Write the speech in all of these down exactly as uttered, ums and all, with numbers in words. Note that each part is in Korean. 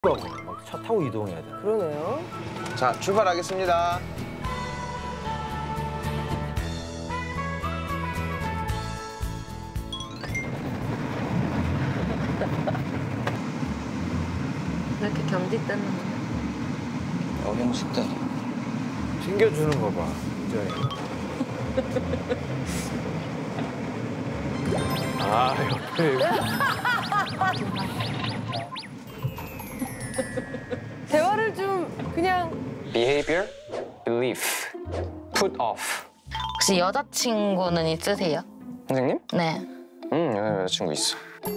막 차 타고 이동해야 돼. 그러네요. 자, 출발하겠습니다. 왜 이렇게 경디 뜯는 거야? 어경식대. 챙겨주는 거 봐. 진짜. 아, 옆에. 대화를 좀 그냥 Behavior, belief, put off. 혹시 여자친구는 있으세요? 선생님? 네. 응, 여자친구 있어.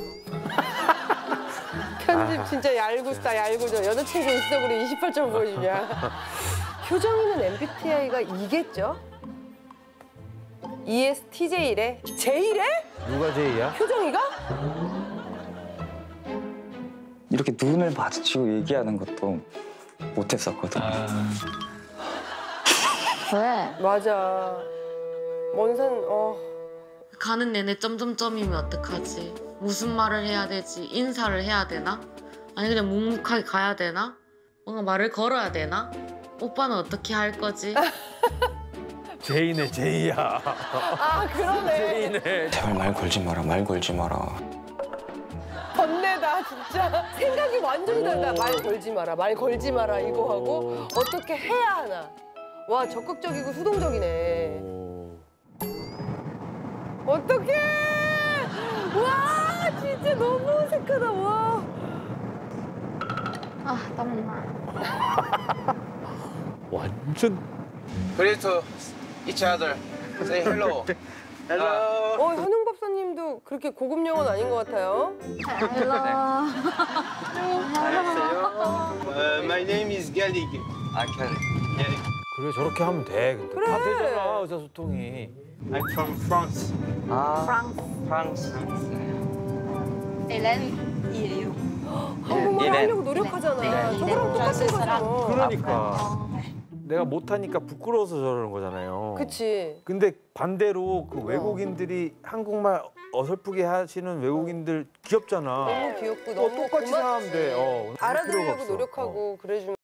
편집 진짜 얄궂다 얄궂어. 여자친구 있어 그래 이십팔 점 보여주냐. 효정이는 엠비티아이가 이겠죠? 이에스티제이래? 제이래? 누가 제이야? 효정이가? 이렇게 눈을 마주치고 얘기하는 것도 못했었거든. 왜? 맞아. 먼산 어. 가는 내내 점점점이면 어떡하지? 무슨 말을 해야 되지? 인사를 해야 되나? 아니 그냥 묵묵하게 가야 되나? 뭔가 말을 걸어야 되나? 오빠는 어떻게 할 거지? 제이네, 제이야. 아 그러네. 제이네. 제발 말 걸지 마라, 말 걸지 마라. 번뇌다 진짜. 생각이 완전히 다르다. 말 걸지 마라 말 걸지 마라 이거 하고 어떻게 해야 하나. 와 적극적이고 수동적이네. 어떡해! 와 진짜 너무 어색하다 와. 아 땀나. 완전. Greet to each other. Say hello. Hello. 어 현웅 법사님도 그렇게 고급 영어는 아닌 것 같아요. Uh, my name is Galig. I can. 그래, 저렇게 하면 돼. 근데 그래. 다 되잖아, 의사소통이. I'm from France. 프랑스. 한국말 이래. 하려고 노력하잖아. 네. 저거랑 똑같은 거잖아. 그러니까. 내가 못하니까 부끄러워서 저러는 거잖아요. 그치. 근데 반대로 그 외국인들이 한국말 어설프게 하시는 외국인들 귀엽잖아. 너무 귀엽고 어, 너무 똑같이 고맙지. 하면 돼. 어, 그럴 필요가 알아들으려고 없어. 노력하고 그래주면.